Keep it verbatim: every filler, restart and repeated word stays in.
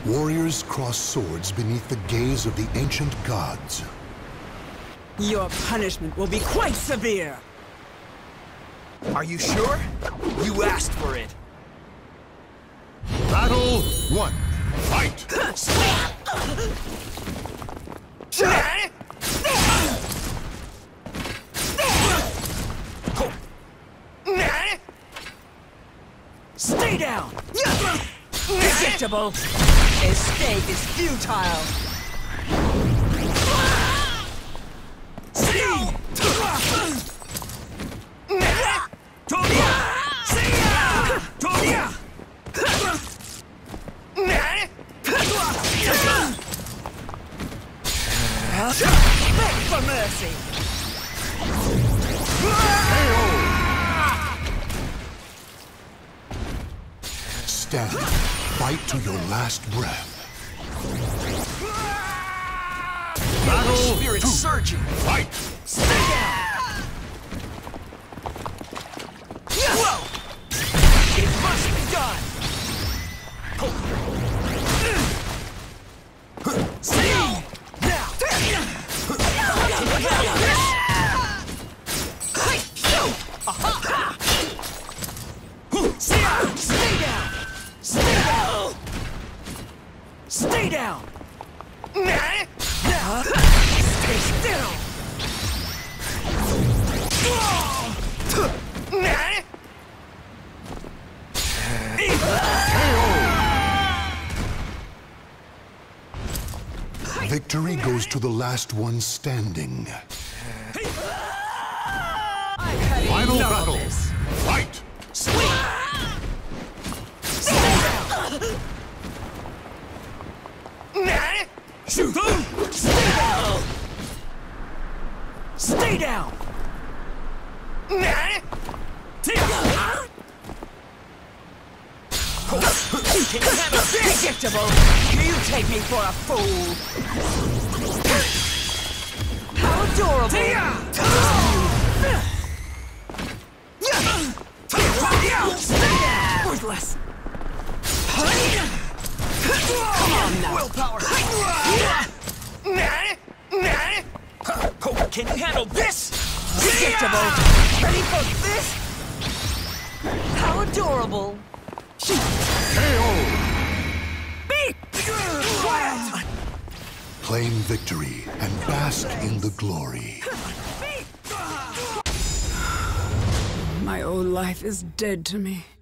Warriors cross swords beneath the gaze of the ancient gods. Your punishment will be quite severe! Are you sure? You asked for it. Battle one. Fight! Stay down! Predictable! Escape is futile! See! Tonya! Tonya! Beg for mercy! Stand. Fight to your last breath. Battle spirit two. Surging. Fight! Stay down! Whoa! It must be done! See! Now! Stay down! Stay down! Stay down! Stay still! Victory goes to the last one standing. Final battle. Fight! Sweet! Shoot! Stay down! Stay down! Predictable! You take me for a fool! How adorable! Worthless! Come on now! Willpower! Can you handle this? Predictable! Ready for this? How adorable! K O! Be quiet! Claim victory and bask in the glory. My old life is dead to me.